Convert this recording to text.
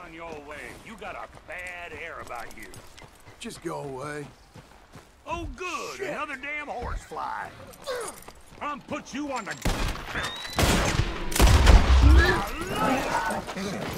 on your way. You got a bad air about you. Just go away. Oh, good. Shit. Another damn horsefly. I'm put you on the...